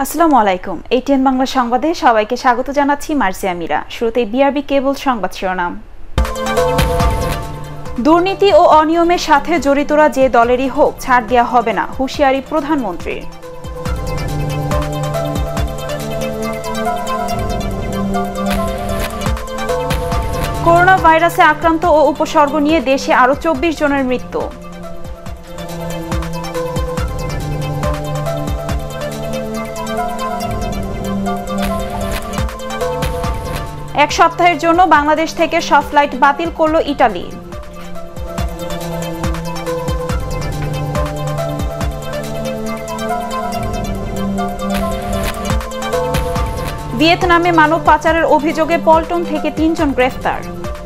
আসসালামু আলাইকুম। ATN বাংলা সংবাদে সবাইকে স্বাগত জানাচ্ছি মার্জিয়া মীরা। শুরুতেই বিআরবি কেবল সংবাদ শিরোনাম। দুর্নীতি ও অনিয়মের সাথে জড়িতরা যে দলেরই হোক ছাড় দেওয়া হবে না, হুঁশিয়ারি প্রধানমন্ত্রীর। করোনা ভাইরাসে আক্রান্ত ও উপসর্গ নিয়ে দেশে আরও 24 জনের মৃত্যু। এক সপ্তাহের জন্য বাংলাদেশ থেকে সব ফ্লাইট বাতিল করল ইতালি। ভিয়েতনামে মানব পাচারের অভিযোগে পল্টন থেকে 3 জন গ্রেফতার।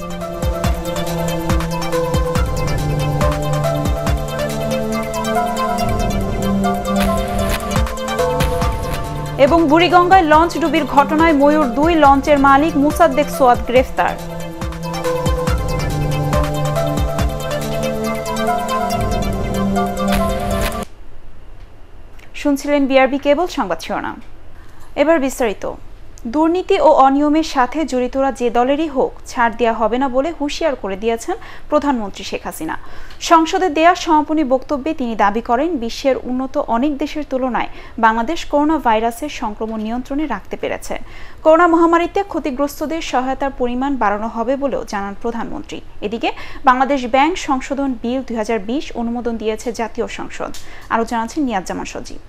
এবং বুড়িগঙ্গায় লঞ্চ ডুবির ঘটনায় ময়ূর 2 লঞ্চের মালিক মুসাদ্দেক সোয়াদ গ্রেফতার। শুনছিলেন বিআরবি কেবল সংবাদ শিরোনাম। এবার বিস্তারিত। দুর্নীতি ও অনিয়মের সাথে জড়িতরা যে দলেরই হোক ছাড় দেওয়া হবে না বলে হুঁশিয়ার করে দিয়েছেন প্রধানমন্ত্রী শেখ হাসিনা। সংসদে দেয়া সমাপনী বক্তব্যে তিনি দাবি করেন, বিশ্বের উন্নত অনেক দেশের তুলনায় বাংলাদেশ করোনা ভাইরাসের সংক্রমণ নিয়ন্ত্রণে রাখতে পেরেছে। করোনা মহামারীতে ক্ষতিগ্রস্তদের সহায়তার পরিমাণ বাড়ানো হবে বলেও জানান প্রধানমন্ত্রী। এদিকে বাংলাদেশ ব্যাংক সংশোধন বিল 2020 অনুমোদন দিয়েছে জাতীয় সংসদ। আরও জানাচ্ছেন নিয়াজ জামান সজীব।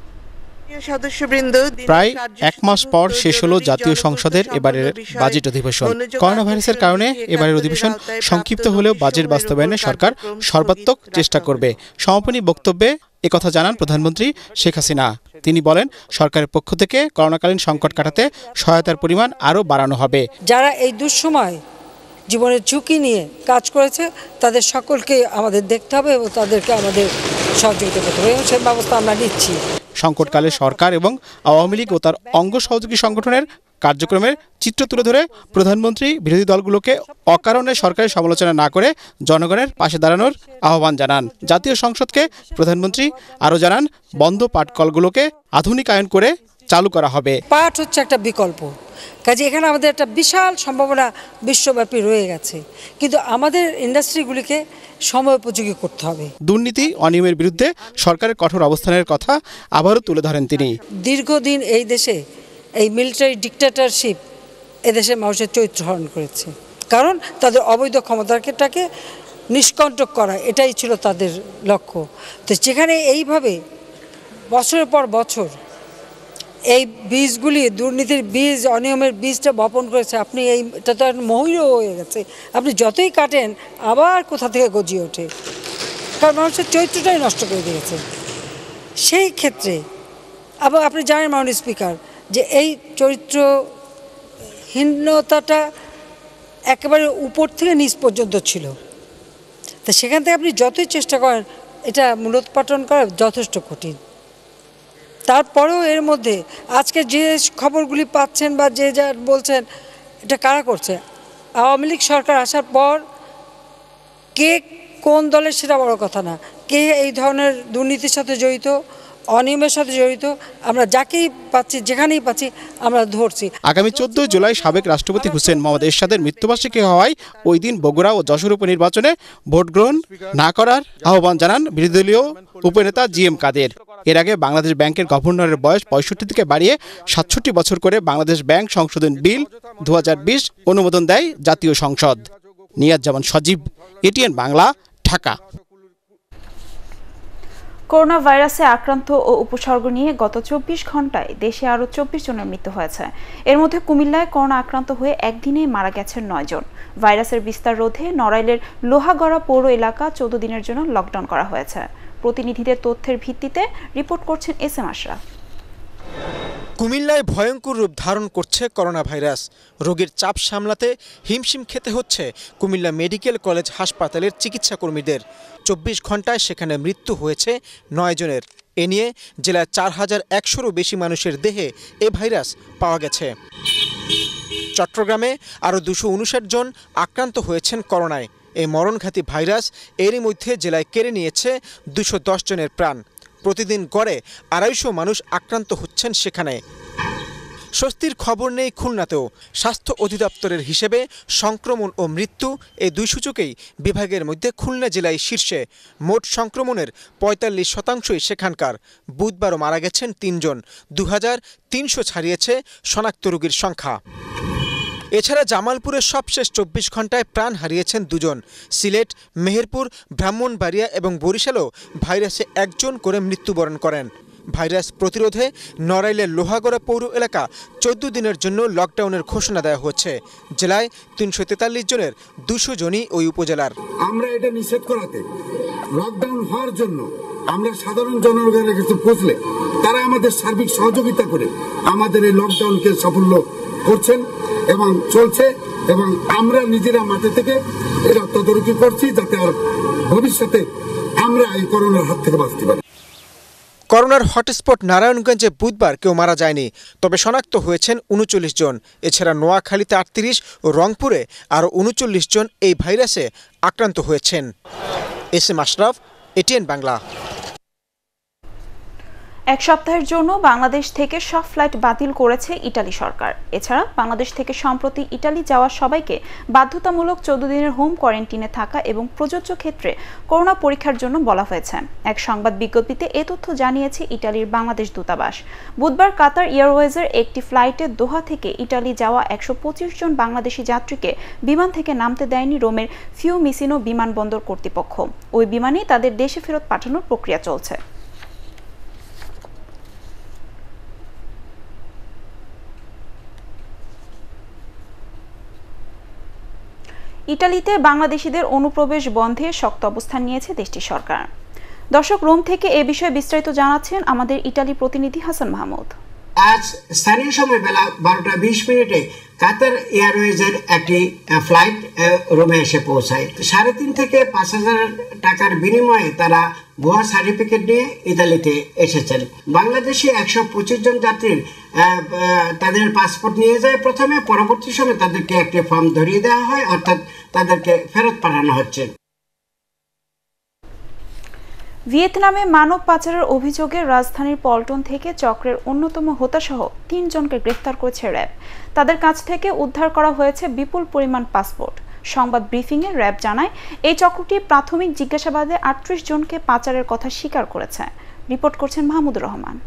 প্রায় এক মাস পর শেষ হলো জাতীয় সংসদের এবারের বাজেট অধিবেশন। করোনা ভাইরাসের কারণে এবারের অধিবেশন সংক্ষিপ্ত হলেও বাজেট বাস্তবায়নে সরকার সর্বাত্মক চেষ্টা করবে। সমাপনী বক্তব্যে একথা জানান প্রধানমন্ত্রী শেখ হাসিনা। তিনি বলেন, সরকারের পক্ষ থেকে করোনাকালীন সংকট কাটাতে সহায়তার পরিমাণ আরও বাড়ানো হবে। যারা এই দুঃসময় জীবনের ঝুঁকি নিয়ে কাজ করেছে তাদের সকলকে আমাদের দেখতে হবে এবং তাদেরকে আমাদের সহযোগিতা করতে হবে এবং সেই ব্যবস্থা আমরা নিচ্ছি। সংকটকালে সরকার এবং আওয়ামী লীগ ও তার অঙ্গ সহযোগী সংগঠনের কার্যক্রমের চিত্র তুলে ধরে প্রধানমন্ত্রী বিরোধী দলগুলোকে অকারণে সরকারের সমালোচনা না করে জনগণের পাশে দাঁড়ানোর আহ্বান জানান। জাতীয় সংসদকে প্রধানমন্ত্রী আরও জানান, বন্ধ পাটকলগুলোকে আধুনিকায়ন করে চালু করা হবে। পাট হচ্ছে একটা বিকল্প, কাজে এখানে আমাদের একটা বিশাল সম্ভাবনা বিশ্বব্যাপী রয়ে গেছে, কিন্তু আমাদের ইন্ডাস্ট্রিগুলিকে সময় উপযোগী করতে হবে। দুর্নীতি অনিয়মের বিরুদ্ধে সরকারের কঠোর অবস্থানের কথা আবারও তুলে ধরেন তিনি। দীর্ঘদিন এই দেশে এই মিলিটারি ডিক্টেটরশিপ এদেশের মানুষের চরিত্র হরণ করেছে, কারণ তাদের অবৈধ ক্ষমতাটাকে নিষ্কণ্টক করা এটাই ছিল তাদের লক্ষ্য। তো যেখানে এইভাবে বছরের পর বছর এই বীজগুলি, দুর্নীতির বীজ, অনিয়মের বীজটা বপন করেছে, আপনি এটা তো মহিষ হয়ে গেছে, আপনি যতই কাটেন আবার কোথা থেকে গজিয়ে ওঠে, কারণ মানুষের চরিত্রটাই নষ্ট করে দিয়েছে। সেই ক্ষেত্রে আবার আপনি জানেন মাননীয় স্পিকার, যে এই চরিত্রহীনতাটা একেবারে উপর থেকে নিচ পর্যন্ত ছিল। তা সেখান থেকে আপনি যতই চেষ্টা করেন এটা মূলোৎপাটন করা যথেষ্ট কঠিন। তারপরেও এর মধ্যে আজকে যে খবরগুলি পাচ্ছেন বা যে যা বলছেন, এটা কারা করছে? আওয়ামী লীগ সরকার আসার পর কে কোন দলের সেটা বড় কথা না, কে এই ধরনের দুর্নীতির সাথে জড়িত, অনিয়মের সাথে জড়িত, আমরা যাকেই পাচ্ছি, যেখানেই পাচ্ছি আমরা ধরছি। আগামী 14 জুলাই সাবেক রাষ্ট্রপতি হুসেন মোহাম্মদ এরশাদের মৃত্যুবার্ষিকী হওয়ায় ওই দিন বগুড়া ও যশোর উপনির্বাচনে ভোট গ্রহণ না করার আহ্বান জানান বিরোধী দলীয় উপনেতা জিএম কাদের। এর আগে বাংলাদেশ ব্যাংকের গভর্নরের বয়স 65 থেকে বাড়িয়ে 67 বছর করে বাংলাদেশ ব্যাংক সংশোধন বিল 2020 অনুমোদন দেয় জাতীয় সংসদ। নিয়াজ জামান সজীব, ATN বাংলা, ঢাকা। করোনা ভাইরাসে আক্রান্ত ও উপসর্গ নিয়ে গত 24 ঘন্টায় দেশে আরও 24 জনের মৃত্যু হয়েছে। এর মধ্যে কুমিল্লায় করোনা আক্রান্ত হয়ে একদিনে মারা গেছেন 9 জন। ভাইরাসের বিস্তার রোধে নড়াইলের লোহাগড়া পৌর এলাকা 14 দিনের জন্য লকডাউন করা হয়েছে। প্রতিনিধিদের তথ্যের ভিত্তিতে রিপোর্ট করছেন SM আশরাফ। কুমিল্লায় ভয়ঙ্কর রূপ ধারণ করছে করোনা ভাইরাস। রোগীর চাপ সামলাতে হিমশিম খেতে হচ্ছে কুমিল্লা মেডিকেল কলেজ হাসপাতালের চিকিৎসা কর্মীদের। 24 ঘন্টায় সেখানে মৃত্যু হয়েছে 9 জনের। এ নিয়ে জেলায় 4100-রও বেশি মানুষের দেহে এ ভাইরাস পাওয়া গেছে। চট্টগ্রামে আরও 259 জন আক্রান্ত হয়েছেন করোনায়। এই মরণঘাতী ভাইরাস এরই মধ্যে জেলায় কেড়ে নিয়েছে 210 জনের প্রাণ। প্রতিদিন গড়ে 250 মানুষ আক্রান্ত হচ্ছেন সেখানে। স্বস্তির খবর নেই খুলনাতেও। স্বাস্থ্য অধিদপ্তরের হিসেবে সংক্রমণ ও মৃত্যু এই দুই সূচকেই বিভাগের মধ্যে খুলনা জেলায় শীর্ষে। মোট সংক্রমণের 45% সেখানকার। বুধবারও মারা গেছেন 3 জন। 2300 ছাড়িয়েছে শনাক্ত রোগীর সংখ্যা। এছাড়া জামালপুরের সবশেষ 24 ঘন্টায় প্রাণ হারিয়েছেন 2 জন। সিলেট, মেহেরপুর, ব্রাহ্মণবাড়িয়া এবং বরিশালেও ভাইরাসে 1 জন করে মৃত্যুবরণ করেন। ভাইরাস প্রতিরোধে নড়াইলের লোহাগড়া পৌর এলাকা 14 দিনের জন্য লকডাউনের ঘোষণা দেওয়া হচ্ছে। জেলায় 343 জনের 200 জনই ওই উপজেলার। আমরা এটা নিষেধ করাতে লকডাউন হওয়ার জন্য আমরা সাধারণ জনগণের কাছে পৌঁছলে তারা আমাদের সার্বিক সহযোগিতা করে আমাদের এই লকডাউনকে সাফল্য করছেন এবং চলছে, এবং আমরা নিজেরা মাঠে থেকে এটা তদারকি করছি যাতে আর ভবিষ্যতে আমরা এই করোনার হাত থেকে বাঁচতে পারি। করোনার হটস্পট নারায়ণগঞ্জে বুধবার কেউ মারা যায়নি, তবে শনাক্ত হয়েছেন 39 জন। এছাড়া নোয়াখালীতে 38 ও রংপুরে আরও 39 জন এই ভাইরাসে আক্রান্ত হয়েছেন। SM Ashraf, ATN Bangla. এক সপ্তাহের জন্য বাংলাদেশ থেকে সব ফ্লাইট বাতিল করেছে ইতালি সরকার। এছাড়া বাংলাদেশ থেকে সম্প্রতি ইতালি যাওয়া সবাইকে বাধ্যতামূলক 14 দিনের হোম কোয়ারেন্টিনে থাকা এবং প্রযোজ্য ক্ষেত্রে করোনা পরীক্ষার জন্য বলা হয়েছে। এক সংবাদ বিজ্ঞপ্তিতে এ তথ্য জানিয়েছে ইতালির বাংলাদেশ দূতাবাস। বুধবার কাতার এয়ারওয়েজের একটি ফ্লাইটে দোহা থেকে ইতালি যাওয়া 125 জন বাংলাদেশি যাত্রীকে বিমান থেকে নামতে দেয়নি রোমের ফিউমিসিনো বিমানবন্দর কর্তৃপক্ষ। ওই বিমানেই তাদের দেশে ফেরত পাঠানোর প্রক্রিয়া চলছে। ইতালিতে বাংলাদেশিদের অনুপ্রবেশ বন্ধে শক্ত অবস্থান নিয়েছে দেশটির সরকার। দর্শক, রোম থেকে এ বিষয়ে বিস্তারিত জানাচ্ছেন আমাদের ইতালি প্রতিনিধি হাসান মাহমুদ। আজ স্থানীয় সময় বেলা 12:20 কাতার এয়ারওয়েজের একটি ফ্লাইট রোমে এসে পৌঁছায়। 3.5 থেকে 5,000 টাকার বিনিময়ে তারা ভুয়া সার্টিফিকেট নিয়ে ইতালিতে এসেছেন। বাংলাদেশি 125 জন যাত্রীর তাদের পাসপোর্ট নিয়ে যায় প্রথমে, পরবর্তী সময় তাদেরকে একটি ফর্ম ধরিয়ে দেওয়া হয়, অর্থাৎ তাদেরকে ফেরত পাঠানো হচ্ছে। ভিয়েতনামে মানব পাচারের অভিযোগে রাজধানীর পল্টন থেকে চক্রের অন্যতম হোতাসহ 3 জনকে গ্রেফতার করেছে র্যাব। তাদের কাছ থেকে উদ্ধার করা হয়েছে বিপুল পরিমাণ পাসপোর্ট। সংবাদ ব্রিফিংয়ে র্যাব জানায়, এই চক্রটি প্রাথমিক জিজ্ঞাসাবাদে 38 জনকে পাচারের কথা স্বীকার করেছে। রিপোর্ট করছেন মাহমুদুর রহমান।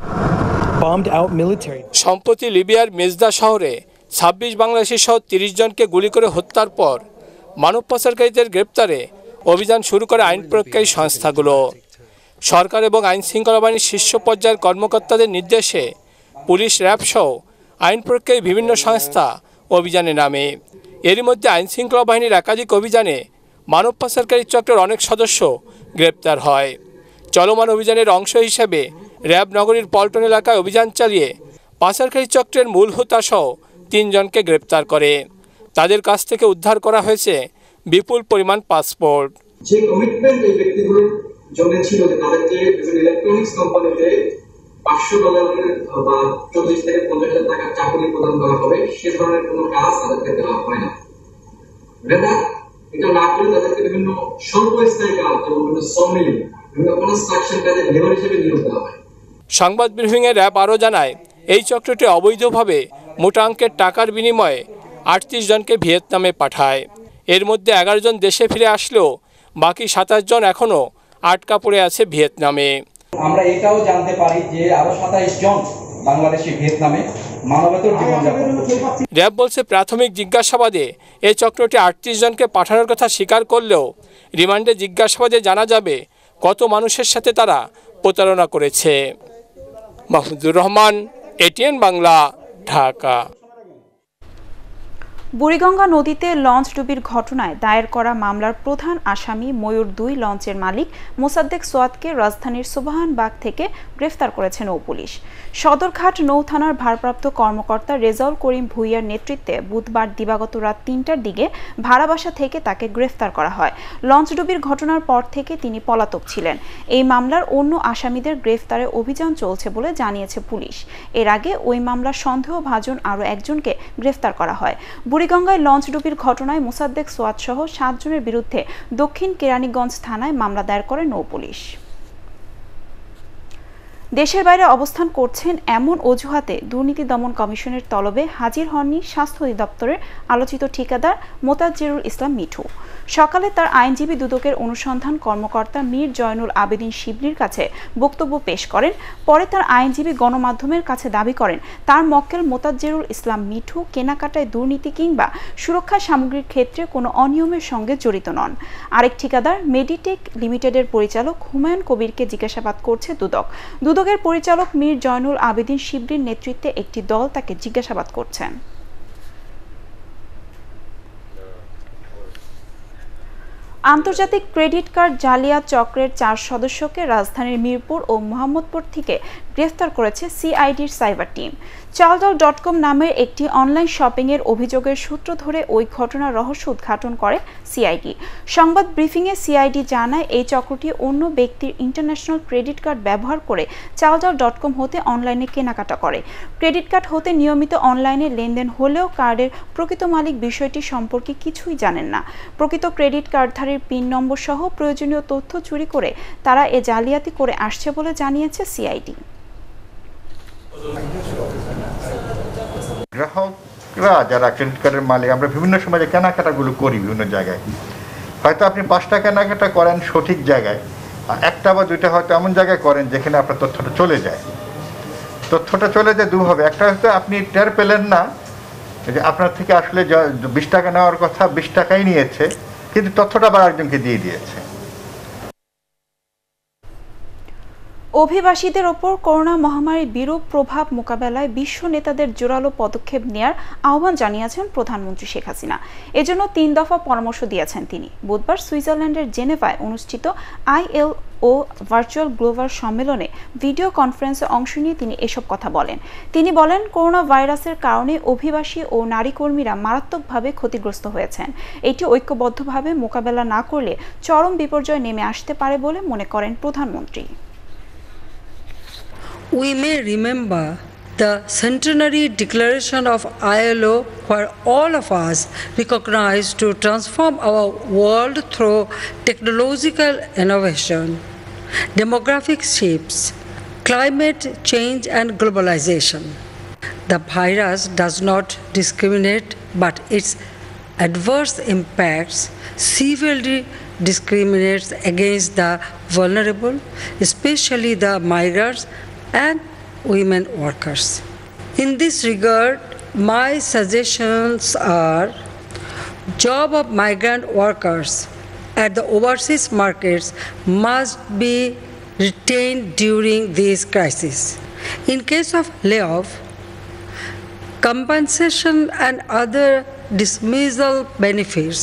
সম্প্রতি লিবিয়ার মেজদা শহরে 26 বাংলাদেশি সহ 30 জনকে গুলি করে হত্যার পর মানব পাচারকারীদের গ্রেপ্তারে অভিযান শুরু করে আইন প্রয়োগকারী সংস্থাগুলো। সরকার এবং আইন শৃঙ্খলা বাহিনীর শীর্ষ পর্যায়ের কর্মকর্তাদের নির্দেশে পুলিশ, র্যাব সহ আইন প্রয়োগকারী বিভিন্ন সংস্থা অভিযানে নামে। এরই মধ্যে আইন শৃঙ্খলা বাহিনীর একাধিক অভিযানে মানব পাচারকারী চক্রের অনেক সদস্য গ্রেপ্তার হয়। চলমান অভিযানের অংশ হিসেবে র্যাব নগরীর পল্টন এলাকায় অভিযান চালিয়ে পাচারকারী চক্রের মূল হোতা সহ 3 জনকে গ্রেপ্তার করে। তাদের কাছ থেকে উদ্ধার করা হয়েছে বিপুল পরিমাণ পাসপোর্ট। যে কমিটমেন্ট এই ব্যক্তিগুলোর জন্য ছিল যে তাদেরকে ইলেকট্রনিক্স কোম্পানিতে $500 বা 40 থেকে 50,000 টাকার চাকরি প্রদান করা হবে, সে ধরনের কোনো কাজ তাদেরকে দেওয়া হয় না। এটা না করে তাদেরকে বিভিন্ন স্বল্পস্থায়ী কাজ যেমন বিভিন্ন শ্রমিক, বিভিন্ন কনস্ট্রাকশন কাজে লেবার হিসেবে নিয়োগ দেওয়া হয়। সংবাদ ব্রিফিংয়ে র্যাব আরও জানায়, এই চক্রটি অবৈধভাবে মোটা অঙ্কের টাকার বিনিময়ে 38 জনকে ভিয়েতনামে পাঠায়। এর মধ্যে 11 জন দেশে ফিরে আসলেও বাকি 27 জন এখনও আটকা পড়ে আছে ভিয়েতনামে। আমরা এটাও জানতে পারি যে আরো 27 জন বাংলাদেশি ভিয়েতনামে মানবেতর জীবনযাপন করছে। র্যাব বলছে, প্রাথমিক জিজ্ঞাসাবাদে এই চক্রটি 38 জনকে পাঠানোর কথা স্বীকার করলেও রিমান্ডে জিজ্ঞাসাবাদে জানা যাবে কত মানুষের সাথে তারা প্রতারণা করেছে। মাহমুদুর রহমান, এটিএন বাংলা, ঢাকা। বুড়িগঙ্গা নদীতে লঞ্চ ডুবির ঘটনায় দায়ের করা মামলার প্রধান আসামি ময়ূর 2 লঞ্চের মালিক মোসাদ্দেক সোয়াদকে রাজধানীর সুবহানবাগ থেকে গ্রেফতার করেছে নৌ পুলিশ। সদরঘাট নৌ থানার ভারপ্রাপ্ত কর্মকর্তা রেজাউল করিম ভুইয়ার নেতৃত্বে বুধবার দিবাগত রাত 3টার দিকে ভাড়াবাসা থেকে তাকে গ্রেফতার করা হয়। লঞ্চ ডুবির ঘটনার পর থেকে তিনি পলাতক ছিলেন। এই মামলার অন্য আসামিদের গ্রেফতারে অভিযান চলছে বলে জানিয়েছে পুলিশ। এর আগে ওই মামলার সন্দেহভাজন আরও একজনকে গ্রেফতার করা হয়। বুড়িগঙ্গায় লঞ্চ ডুবির ঘটনায় মোসাদ্দেক সোয়াদ সহ 7 জনের বিরুদ্ধে দক্ষিণ কেরানীগঞ্জ থানায় মামলা দায়ের করে নৌ পুলিশ। দেশের বাইরে অবস্থান করছেন এমন অজুহাতে দুর্নীতি দমন কমিশনের তলবে হাজির হননি স্বাস্থ্য অধিদপ্তরের আলোচিত ঠিকাদার মোতাজ্জেরুল ইসলাম মিঠু। সকালে তার আইনজীবী দুদকের অনুসন্ধান কর্মকর্তা মীর জয়নুল আবেদিন শিবলির কাছে বক্তব্য পেশ করেন। পরে তার আইনজীবী গণমাধ্যমের কাছে দাবি করেন তার মক্কেল মোতাজ্জেরুল ইসলাম মিঠু কেনাকাটায় দুর্নীতি কিংবা সুরক্ষা সামগ্রীর ক্ষেত্রে কোনো অনিয়মের সঙ্গে জড়িত নন। আরেক ঠিকাদার মেডিটেক লিমিটেডের পরিচালক হুমায়ুন কবিরকে জিজ্ঞাসাবাদ করছে দুদক। দুদকের পরিচালক মীর জয়নুল আবেদিন শিবলির নেতৃত্বে একটি দল তাকে জিজ্ঞাসাবাদ করছেন। আন্তর্জাতিক ক্রেডিট কার্ড জালিয়াত চক্রের 4 সদস্যকে রাজধানীর মিরপুর ও মোহাম্মদপুর থেকে গ্রেফতার করেছে সিআইডির সাইবার টিম। চালডল.কম নামের একটি অনলাইন শপিংয়ের অভিযোগের সূত্র ধরে ওই ঘটনার রহস্য উদ্ঘাটন করে সিআইডি। সংবাদ ব্রিফিংয়ে সিআইডি জানায় এই চক্রটি অন্য ব্যক্তির ইন্টারন্যাশনাল ক্রেডিট কার্ড ব্যবহার করে চালডল.কম হতে অনলাইনে কেনাকাটা করে। ক্রেডিট কার্ড হতে নিয়মিত অনলাইনে লেনদেন হলেও কার্ডের প্রকৃত মালিক বিষয়টি সম্পর্কে কিছুই জানেন না। প্রকৃত ক্রেডিট কার্ডধারীর পিন নম্বর সহ প্রয়োজনীয় তথ্য চুরি করে তারা এ জালিয়াতি করে আসছে বলে জানিয়েছে সিআইডি। গ্রাহকরা যারা ক্রেডিট কার্ডের মালিক, আমরা বিভিন্ন সময় যে কেনাকাটাগুলো করি বিভিন্ন জায়গায়, হয়তো আপনি 5টা কেনাকাটা করেন সঠিক জায়গায়, আর 1টা বা 2টা হয়তো এমন জায়গায় করেন যেখানে আপনার তথ্যটা চলে যায়। তথ্যটা চলে যায় দুভাবে, একটা হয়তো আপনি টের পেলেন না যে আপনার থেকে আসলে 20 টাকা নেওয়ার কথা 20 টাকাই নিয়েছে, কিন্তু তথ্যটা আবার একজনকে দিয়ে দিয়েছে। অভিবাসীদের ওপর করোনা মহামারীর বিরূপ প্রভাব মোকাবেলায় বিশ্ব নেতাদের জোরালো পদক্ষেপ নেয়ার আহ্বান জানিয়েছেন প্রধানমন্ত্রী শেখ হাসিনা। এজন্য 3 দফা পরামর্শ দিয়েছেন তিনি। বুধবার সুইজারল্যান্ডের জেনেভায় অনুষ্ঠিত ILO ভার্চুয়াল গ্লোবাল সম্মেলনে ভিডিও কনফারেন্সে অংশ নিয়ে তিনি এসব কথা বলেন। তিনি বলেন, করোনা ভাইরাসের কারণে অভিবাসী ও নারী কর্মীরা মারাত্মকভাবে ক্ষতিগ্রস্ত হয়েছেন। এটি ঐক্যবদ্ধভাবে মোকাবেলা না করলে চরম বিপর্যয় নেমে আসতে পারে বলে মনে করেন প্রধানমন্ত্রী। We may remember the centenary declaration of ILO, where all of us recognized to transform our world through technological innovation, demographic shifts, climate change and globalization. The virus does not discriminate, but its adverse impacts severely discriminates against the vulnerable, especially the migrants and women workers. In this regard, my suggestions are: job of migrant workers at the overseas markets must be retained during this crisis. In case of layoff, compensation and other dismissal benefits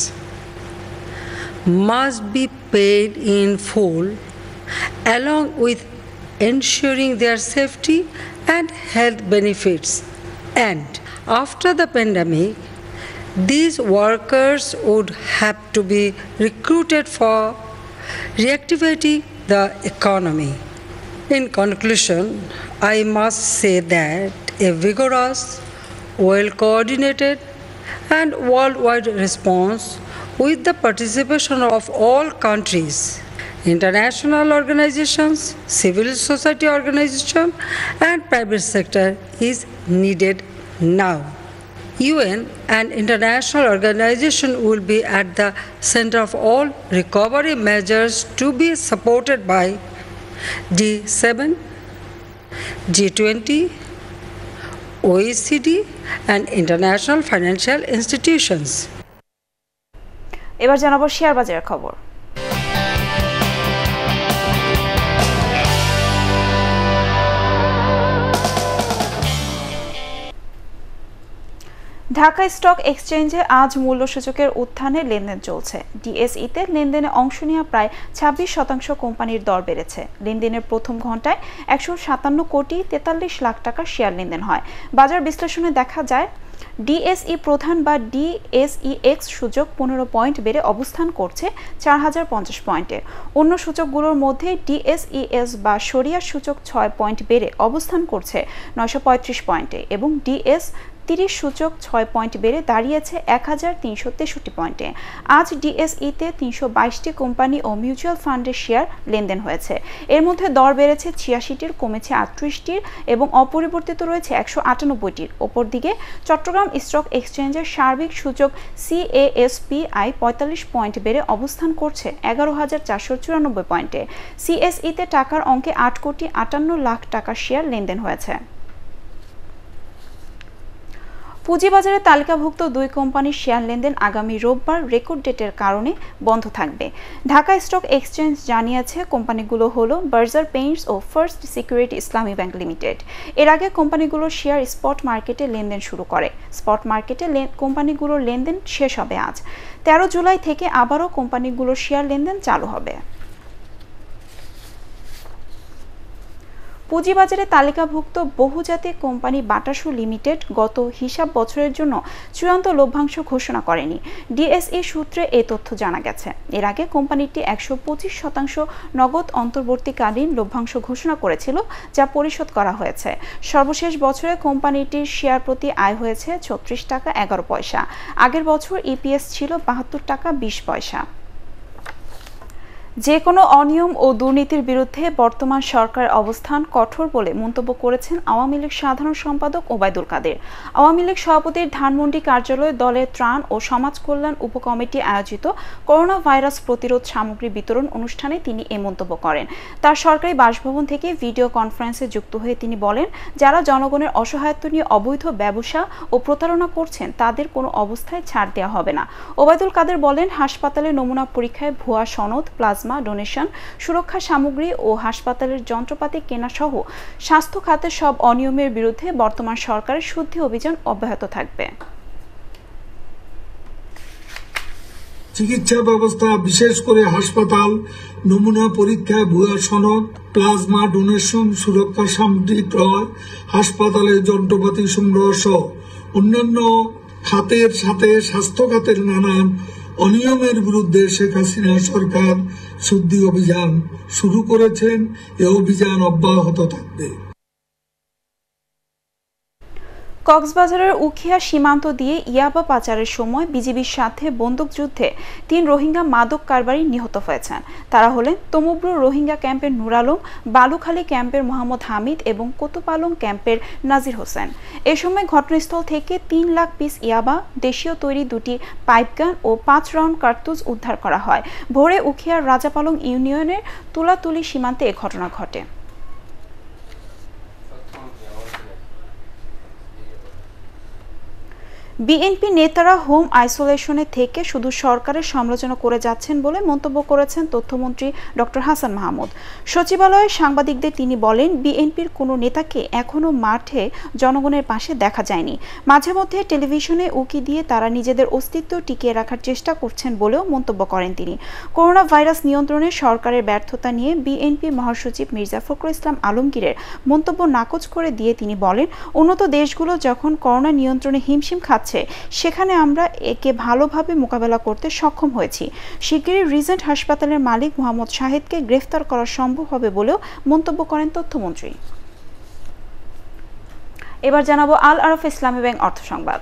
must be paid in full, along with ensuring their safety and health benefits. And after the pandemic, these workers would have to be recruited for reactivating the economy. In conclusion, I must say that a vigorous, well-coordinated and worldwide response with the participation of all countries, international organizations, civil society organizations, and private sector is needed now. UN and international organizations will be at the center of all recovery measures to be supported by G7, G20, OECD, and international financial institutions. এবার জানাবো share বাজারের খবর। Dhaka stock এক্সচেঞ্জে আজ মূল্যসূচকের উত্থানে লেনদেন চলছে। ডিএসইতে লেনদেনে অংশ নেওয়া প্রায় 26% কোম্পানির দর বেড়েছে। লেনদেনের প্রথম ঘন্টায় 157 কোটি 43 লাখ টাকা শেয়ার লেনদেন হয়। বাজার বিশ্লেষণে দেখা যায় ডিএসই প্রধান বা ডিএসইএক্স সূচক 15 পয়েন্ট বেড়ে অবস্থান করছে 4050 পয়েন্টে। অন্য সূচকগুলোর মধ্যে ডিএসইএস বা শরিয়া সূচক 6 পয়েন্ট বেড়ে অবস্থান করছে 935 পয়েন্টে এবং ডিএস 30 সূচক 6 পয়েন্ট বেড়ে দাঁড়িয়েছে 1363 পয়েন্টে। আজ ডিএসইতে 322টি কোম্পানি ও মিউচুয়াল ফান্ডের শেয়ার লেনদেন হয়েছে। এর মধ্যে দর বেড়েছে 86টির, কমেছে 38টির এবং অপরিবর্তিত রয়েছে 198টির। অপরদিকে চট্টগ্রাম স্টক এক্সচেঞ্জের সার্বিক সূচক CASPI 45 পয়েন্ট বেড়ে অবস্থান করছে 11,494 পয়েন্টে। সিএসইতে টাকার অঙ্কে 8,58,00,000 টাকার শেয়ার লেনদেন হয়েছে। পুঁজিবাজারে তালিকাভুক্ত 2 কোম্পানির শেয়ার লেনদেন আগামী রোববার রেকর্ড ডেটের কারণে বন্ধ থাকবে। ঢাকা স্টক এক্সচেঞ্জ জানিয়েছে কোম্পানিগুলো হলো বার্জার পেইন্টস ও First Security Islami Bank Limited. এর আগে কোম্পানিগুলোর শেয়ার স্পট মার্কেটে লেনদেন শুরু করে। স্পট মার্কেটে কোম্পানিগুলোর লেনদেন শেষ হবে আজ। 13 জুলাই থেকে আবারও কোম্পানিগুলোর শেয়ার লেনদেন চালু হবে। পুঁজিবাজারে তালিকাভুক্ত বহুজাতিক কোম্পানি বাটাসু লিমিটেড গত হিসাব বছরের জন্য চূড়ান্ত লভ্যাংশ ঘোষণা করেনি। ডিএসই সূত্রে এই তথ্য জানা গেছে। এর আগে কোম্পানিটি 125% নগদ অন্তর্বর্তীকালীন লভ্যাংশ ঘোষণা করেছিল, যা পরিশোধ করা হয়েছে। সর্বশেষ বছরে কোম্পানিটির শেয়ার প্রতি আয় হয়েছে 36 টাকা 11 পয়সা। আগের বছর ইপিএস ছিল 72 টাকা 20 পয়সা। যে কোনো অনিয়ম ও দুর্নীতির বিরুদ্ধে বর্তমান সরকারের অবস্থান কঠোর বলে মন্তব্য করেছেন আওয়ামী লীগ সাধারণ সম্পাদক ওবায়দুল কাদের। আওয়ামী লীগ সভাপতির ধানমন্ডি কার্যালয়ে দলের ত্রাণ ও সমাজ কল্যাণ উপকমিটি আয়োজিত করোনা ভাইরাস প্রতিরোধ সামগ্রী বিতরণ অনুষ্ঠানে তিনি এই মন্তব্য করেন। তার সরকারি বাসভবন থেকে ভিডিও কনফারেন্সে যুক্ত হয়ে তিনি বলেন, যারা জনগণের অসহায়ত্ব নিয়ে অবৈধ ব্যবসা ও প্রতারণা করছেন তাদের কোনো অবস্থায় ছাড় দেওয়া হবে না। ওবায়দুল কাদের বলেন, হাসপাতালে নমুনা পরীক্ষায় ভুয়া সনদ, প্লাজমা ডোনেশন, সুরক্ষা সামগ্রী ও হাসপাতালের যন্ত্রপাতি কেনা সহ স্বাস্থ্য খাতের সব অনিয়মের বিরুদ্ধে বর্তমান সরকারের শুদ্ধি অভিযান অব্যাহত থাকবে। চিকিৎসা ব্যবস্থা, বিশেষ করে হাসপাতাল, নমুনা পরীক্ষা, ভুয়া সনদ, প্লাজমা ডোনেশন, সুরক্ষা সামগ্রী ক্রয়, হাসপাতালের যন্ত্রপাতি সংগ্রহ সহ অন্যান্য খাতের সাথে স্বাস্থ্য খাতের নানান অনিয়মের বিরুদ্ধে শেখ হাসিনা সরকার শুদ্ধি অভিযান শুরু করেছেন। এ অভিযান অব্যাহত থাকবে। কক্সবাজারের উখিয়া সীমান্ত দিয়ে ইয়াবা পাচারের সময় বিজিবির সাথে বন্দুকযুদ্ধে 3 রোহিঙ্গা মাদক কারবারি নিহত হয়েছেন। তারা হলেন তমুব্রু রোহিঙ্গা ক্যাম্পের নুর আলম, বালুখালী ক্যাম্পের মোহাম্মদ হামিদ এবং কোতোপালং ক্যাম্পের নাজির হোসেন। এ সময় ঘটনাস্থল থেকে 3 লাখ পিস ইয়াবা, দেশীয় তৈরি 2টি পাইপগান ও 5 রাউন্ড কার্তুজ উদ্ধার করা হয়। ভোরে উখিয়ার রাজাপালং ইউনিয়নের তুলাতুলি সীমান্তে এ ঘটনা ঘটে। বিএনপি নেতারা হোম আইসোলেশনে থেকে শুধু সরকারের সমালোচনা করে যাচ্ছেন বলে মন্তব্য করেছেন তথ্যমন্ত্রী ডক্টর হাসান মাহমুদ। সচিবালয়ে সাংবাদিকদের তিনি বলেন, বিএনপির কোনো নেতাকে এখনো মাঠে জনগণের পাশে দেখা যায়নি। মাঝে মধ্যে টেলিভিশনে উকি দিয়ে তারা নিজেদের অস্তিত্ব টিকিয়ে রাখার চেষ্টা করছেন বলেও মন্তব্য করেন তিনি। করোনা ভাইরাস নিয়ন্ত্রণে সরকারের ব্যর্থতা নিয়ে বিএনপি মহাসচিব মির্জা ফখরুল ইসলাম আলমগীরের মন্তব্য নাকচ করে দিয়ে তিনি বলেন, উন্নত দেশগুলো যখন করোনা নিয়ন্ত্রণে হিমশিম খাচ্ছে সেখানে আমরা একে ভালোভাবে মোকাবেলা করতে সক্ষম হয়েছি। শিগগিরই রিজেন্ট হাসপাতালের মালিক মোহাম্মদ শাহিদকে গ্রেফতার করা সম্ভব হবে বলেও মন্তব্য করেন তথ্যমন্ত্রী। এবার জানাবো আল আরফ ইসলামী ব্যাংক অর্থ সংবাদ।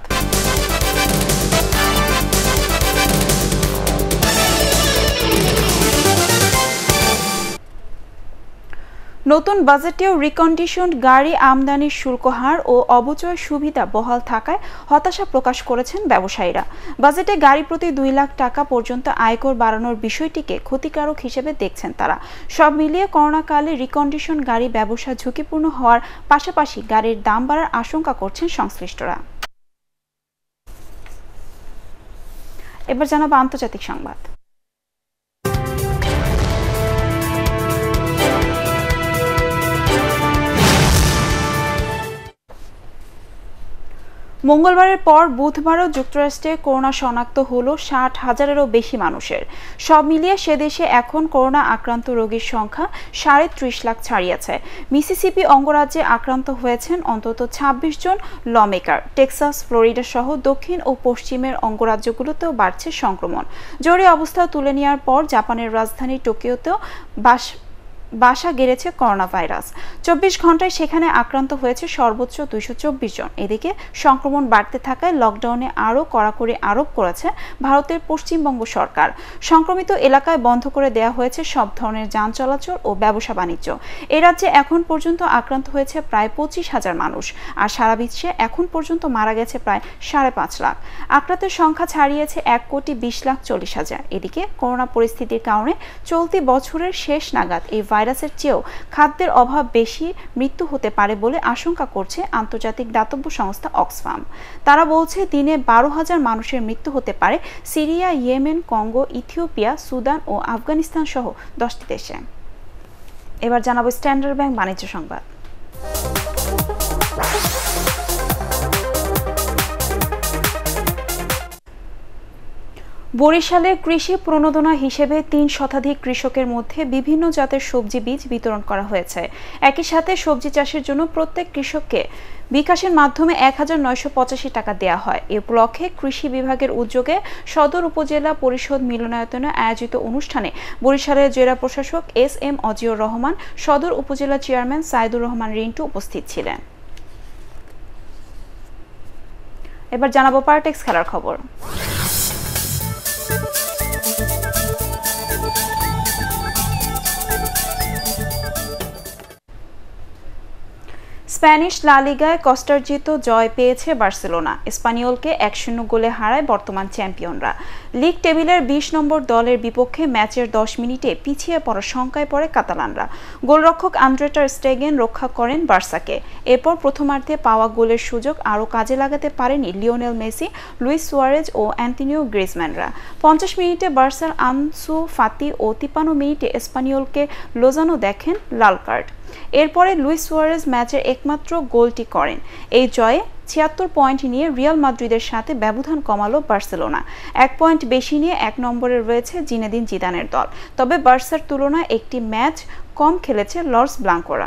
নতুন বাজেটেও রিকন্ডিশনড গাড়ি আমদানির শুল্ক হার ও অবচয় সুবিধা বহাল থাকায় হতাশা প্রকাশ করেছেন ব্যবসায়ীরা। বাজেটে গাড়ি প্রতি 2 লাখ টাকা পর্যন্ত আয়কর বাড়ানোর বিষয়টিকে ক্ষতিকারক হিসেবে দেখছেন তারা। সব মিলিয়ে করোনাকালে রিকন্ডিশন গাড়ি ব্যবসা ঝুঁকিপূর্ণ হওয়ার পাশাপাশি গাড়ির দাম বাড়ার আশঙ্কা করছেন সংশ্লিষ্টরা। এবার জানাবো আন্তর্জাতিক সংবাদ। মঙ্গলবারের পর বুধবারও যুক্তরাষ্ট্রে করোনা শনাক্ত হলো 60,000-এরও বেশি মানুষের। সব মিলিয়ে সে দেশে এখন করোনা আক্রান্ত রোগীর সংখ্যা 30.5 লাখ ছাড়িয়েছে। মিসিসিপি অঙ্গরাজ্যে আক্রান্ত হয়েছেন অন্তত 26 জন লমেকার। টেক্সাস, ফ্লোরিডা সহ দক্ষিণ ও পশ্চিমের অঙ্গরাজ্যগুলোতেও বাড়ছে সংক্রমণ। জরুরি অবস্থা তুলে নেওয়ার পর জাপানের রাজধানী টোকিওতেও বাসা গেড়েছে করোনা ভাইরাস। 24 ঘন্টায় সেখানে আক্রান্ত হয়েছে সর্বোচ্চ 224 জন। এদিকে সংক্রমণ বাড়তে থাকায় লকডাউনে আরও কড়াকড়ি আরোপ করেছে ভারতের পশ্চিমবঙ্গ সরকার। সংক্রমিত এলাকায় বন্ধ করে দেওয়া হয়েছে সব ধরনের যান চলাচল ও ব্যবসা বাণিজ্য। এ রাজ্যে এখন পর্যন্ত আক্রান্ত হয়েছে প্রায় 25,000 মানুষ, আর সারা বিশ্বে এখন পর্যন্ত মারা গেছে প্রায় 5.5 লাখ। আক্রান্তের সংখ্যা ছাড়িয়েছে 1,20,40,000। এদিকে করোনা পরিস্থিতির কারণে চলতি বছরের শেষ নাগাদ এই ভাইরাসের চেয়েও খাদ্যের অভাব বেশি, মৃত্যু হতে পারে বলে আশঙ্কা করছে আন্তর্জাতিক দাতব্য সংস্থা অক্সফাম। তারা বলছে দিনে 12,000 মানুষের মৃত্যু হতে পারে Syria, Yemen, Congo, Ethiopia, Sudan ও আফগানিস্তান সহ 10টি দেশে। এবার জানাবো স্ট্যান্ডার্ড ব্যাংক বাণিজ্য সংবাদ। বরিশালে কৃষি প্রণোদনা হিসেবে 3 শতাধিক কৃষকের মধ্যে বিভিন্ন জাতের সবজি বীজ বিতরণ করা হয়েছে। একই সাথে সবজি চাষের জন্য প্রত্যেক কৃষককে বিকাশের মাধ্যমে 1985 টাকা দেওয়া হয়। এ উপলক্ষে কৃষি বিভাগের উদ্যোগে সদর উপজেলা পরিষদ মিলনায়তনে আয়োজিত অনুষ্ঠানে বরিশালের জেলা প্রশাসক SM অজিউর রহমান, সদর উপজেলা চেয়ারম্যান সাইদুর রহমান রিন্টু উপস্থিত ছিলেন। এবার জানাবো পারটেক্স খেলার খবর। স্প্যানিশ লা লিগায় কষ্টার্জিত জয় পেয়েছে বার্সেলোনা। স্পানিওলকে 1-0 গোলে হারায় বর্তমান চ্যাম্পিয়নরা। লিগ টেবিলের 20 নম্বর দলের বিপক্ষে ম্যাচের 10 মিনিটে পিছিয়ে পড়ার শঙ্কায় পড়ে কাতালানরা। গোলরক্ষক আন্দ্রে টার স্টেগেন রক্ষা করেন বার্সাকে। এরপর প্রথমার্ধে পাওয়া গোলের সুযোগ আরও কাজে লাগাতে পারেনি লিওনেল মেসি, লুইস সুয়ারেজ ও অ্যান্টনিও গ্রিজম্যানরা। 50 মিনিটে বার্সার আনসু ফাতি ও 53 মিনিটে স্পানিওলকে লোজানো দেখেন লাল কার্ড। এরপরে লুইস সুয়ারেজ ম্যাচের একমাত্র গোলটি করেন। এই জয়ে 76 পয়েন্ট নিয়ে রিয়াল মাদ্রিদের সাথে ব্যবধান কমালো বার্সেলোনা। 1 পয়েন্ট বেশি নিয়ে 1 নম্বরে রয়েছে জিনেদিন জিদানের দল। তবে বার্সার তুলনায় একটি ম্যাচ কম খেলেছে লর্ডস ব্লাঙ্কোরা।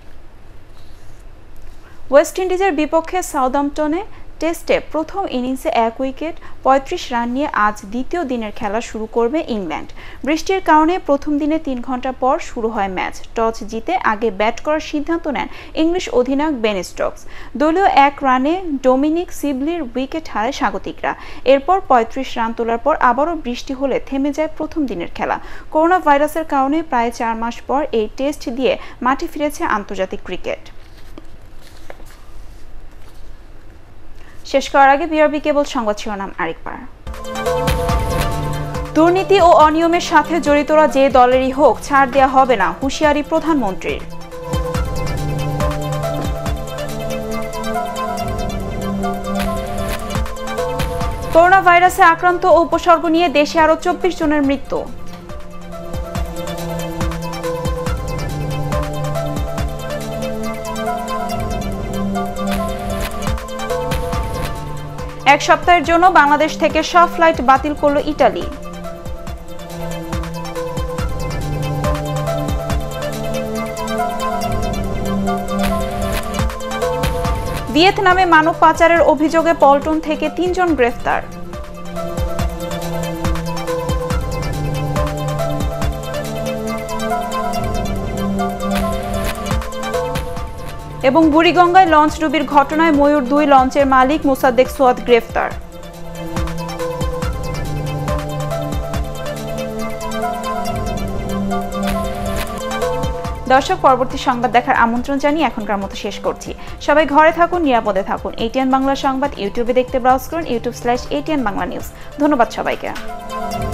ওয়েস্ট ইন্ডিজের বিপক্ষে সাউদাম্পটনে টেস্টে প্রথম ইনিংসে 1 উইকেট 35 রান নিয়ে আজ দ্বিতীয় দিনের খেলা শুরু করবে ইংল্যান্ড। বৃষ্টির কারণে প্রথম দিনে 3 ঘন্টা পর শুরু হয় ম্যাচ। টস জিতে আগে ব্যাট করার সিদ্ধান্ত নেন ইংলিশ অধিনায়ক বেন স্টোকস। দলীয় 1 রানে ডোমিনিক সিবলির উইকেট হারায় স্বাগতিকরা। এরপর 35 রান তোলার পর আবারও বৃষ্টি হলে থেমে যায় প্রথম দিনের খেলা। করোনা ভাইরাসের কারণে প্রায় 4 মাস পর এই টেস্ট দিয়ে মাঠে ফিরেছে আন্তর্জাতিক ক্রিকেট। শেষ করার আগে বিআরবি কেবল সংবাদ শিরোনাম আরেকবার। দুর্নীতি ও অনিয়মের সাথে জড়িতরা যে দলেরই হোক ছাড় দেওয়া হবে না, হুঁশিয়ারি প্রধানমন্ত্রীর। করোনা ভাইরাসে আক্রান্ত ও উপসর্গ নিয়ে দেশে আরও 24 জনের মৃত্যু। এক সপ্তাহের জন্য বাংলাদেশ থেকে সব ফ্লাইট বাতিল করল ইতালি। ভিয়েতনামে মানব পাচারের অভিযোগে পল্টন থেকে 3 জন গ্রেফতার। এবং বুড়িগঙ্গায় লঞ্চ ডুবির ঘটনায় ময়ূর 2 লঞ্চের মালিক মোসাদ্দেক সোয়াদ গ্রেফতার। দর্শক, পরবর্তী সংবাদ দেখার আমন্ত্রণ জানিয়ে এখনকার মতো শেষ করছি। সবাই ঘরে থাকুন, নিরাপদে থাকুন। ATN বাংলা সংবাদ ইউটিউবে দেখতে ব্রাউজ করুন youtube/ATN বাংলা নিউজ। ধন্যবাদ সবাইকে।